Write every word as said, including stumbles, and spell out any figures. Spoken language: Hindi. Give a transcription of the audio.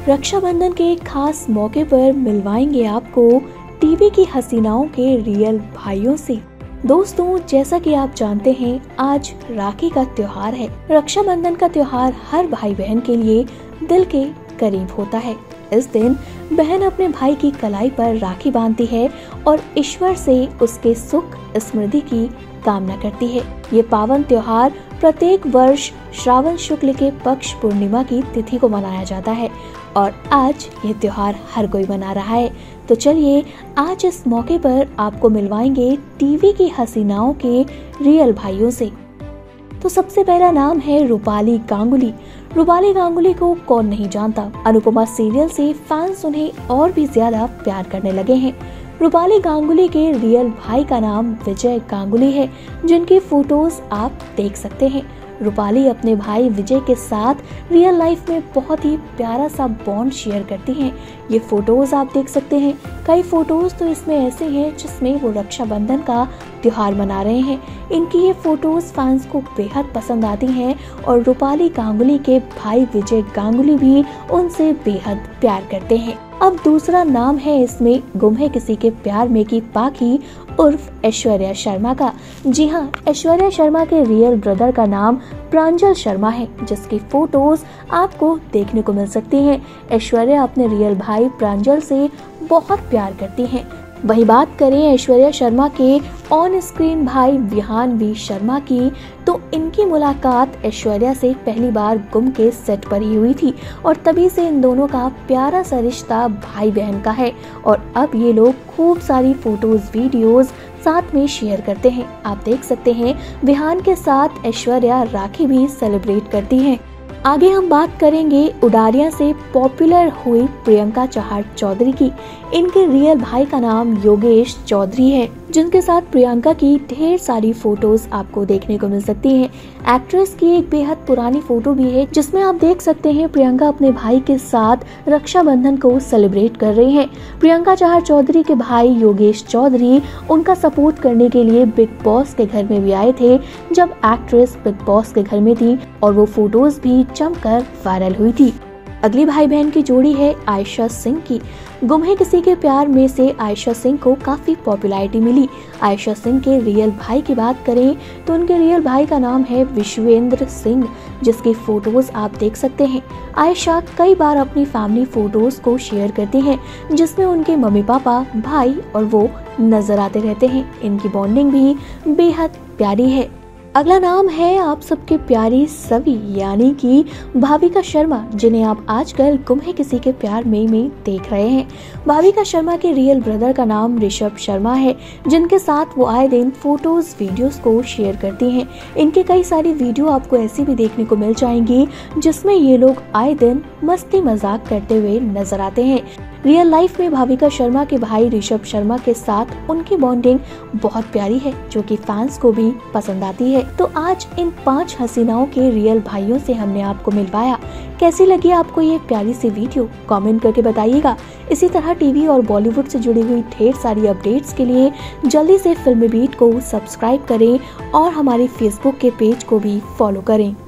रक्षाबंधन के एक खास मौके पर मिलवाएंगे आपको टीवी की हसीनाओं के रियल भाइयों से। दोस्तों, जैसा कि आप जानते हैं, आज राखी का त्योहार है। रक्षाबंधन का त्योहार हर भाई बहन के लिए दिल के करीब होता है। इस दिन बहन अपने भाई की कलाई पर राखी बांधती है और ईश्वर से उसके सुख समृद्धि की कामना करती है। ये पावन त्योहार प्रत्येक वर्ष श्रावण शुक्ल के पक्ष पूर्णिमा की तिथि को मनाया जाता है और आज ये त्योहार हर कोई मना रहा है। तो चलिए आज इस मौके पर आपको मिलवाएंगे टीवी की हसीनाओं के रियल भाइयों से। तो सबसे पहला नाम है रूपाली गांगुली। रूपाली गांगुली को कौन नहीं जानता। अनुपमा सीरियल से फैंस उन्हें और भी ज्यादा प्यार करने लगे हैं। रूपाली गांगुली के रियल भाई का नाम विजय गांगुली है, जिनकी फोटोज आप देख सकते हैं। रूपाली अपने भाई विजय के साथ रियल लाइफ में बहुत ही प्यारा सा बॉन्ड शेयर करती हैं। ये फोटोज आप देख सकते हैं। कई फोटोज तो इसमें ऐसे हैं जिसमें वो रक्षाबंधन का त्योहार मना रहे हैं। इनकी ये फोटोज फैंस को बेहद पसंद आती हैं और रूपाली गांगुली के भाई विजय गांगुली भी उनसे बेहद प्यार करते हैं। अब दूसरा नाम है इसमें गुम है किसी के प्यार में की पाखी उर्फ ऐश्वर्या शर्मा का। जी हाँ, ऐश्वर्या शर्मा के रियल ब्रदर का नाम प्रांजल शर्मा है, जिसकी फोटोज आपको देखने को मिल सकती हैं। ऐश्वर्या अपने रियल भाई प्रांजल से बहुत प्यार करती हैं। वही बात करें ऐश्वर्या शर्मा के ऑन स्क्रीन भाई विहान वी शर्मा की, तो इनकी मुलाकात ऐश्वर्या से पहली बार गुम के सेट पर ही हुई थी और तभी से इन दोनों का प्यारा सा रिश्ता भाई बहन का है और अब ये लोग खूब सारी फोटोज वीडियोस साथ में शेयर करते हैं। आप देख सकते हैं विहान के साथ ऐश्वर्या राखी भी सेलिब्रेट करती हैं। आगे हम बात करेंगे उडारिया से पॉपुलर हुई प्रियंका चहार चौधरी की। इनके रियल भाई का नाम योगेश चौधरी है, जिनके साथ प्रियंका की ढेर सारी फोटोज आपको देखने को मिल सकती हैं। एक्ट्रेस की एक बेहद पुरानी फोटो भी है जिसमें आप देख सकते हैं प्रियंका अपने भाई के साथ रक्षाबंधन को सेलिब्रेट कर रहे हैं। प्रियंका चहार चौधरी के भाई योगेश चौधरी उनका सपोर्ट करने के लिए बिग बॉस के घर में भी आए थे जब एक्ट्रेस बिग बॉस के घर में थी और वो फोटोज भी जमकर वायरल हुई थी। अगली भाई बहन की जोड़ी है आयशा सिंह की। गुम है किसी के प्यार में से आयशा सिंह को काफी पॉपुलैरिटी मिली। आयशा सिंह के रियल भाई की बात करें तो उनके रियल भाई का नाम है विश्वेंद्र सिंह, जिसकी फोटोज आप देख सकते हैं। आयशा कई बार अपनी फैमिली फोटोज को शेयर करती हैं, जिसमें उनके मम्मी पापा, भाई और वो नजर आते रहते हैं। इनकी बॉन्डिंग भी बेहद प्यारी है। अगला नाम है आप सबके प्यारी सभी यानी कि भाविका शर्मा, जिन्हें आप आजकल गुम है किसी के प्यार में में देख रहे हैं। भाविका शर्मा के रियल ब्रदर का नाम ऋषभ शर्मा है, जिनके साथ वो आए दिन फोटोज वीडियोस को शेयर करती हैं। इनके कई सारी वीडियो आपको ऐसी भी देखने को मिल जाएंगी जिसमें ये लोग आए दिन मस्ती मजाक करते हुए नजर आते हैं। रियल लाइफ में भाविका शर्मा के भाई ऋषभ शर्मा के साथ उनकी बॉन्डिंग बहुत प्यारी है, जो कि फैंस को भी पसंद आती है। तो आज इन पांच हसीनाओं के रियल भाइयों से हमने आपको मिलवाया। कैसी लगी आपको ये प्यारी सी वीडियो, कमेंट करके बताइएगा। इसी तरह टीवी और बॉलीवुड से जुड़ी हुई ढेर सारी अपडेट्स के लिए जल्दी से फिल्मी बीट को सब्सक्राइब करें और हमारे फेसबुक के पेज को भी फॉलो करें।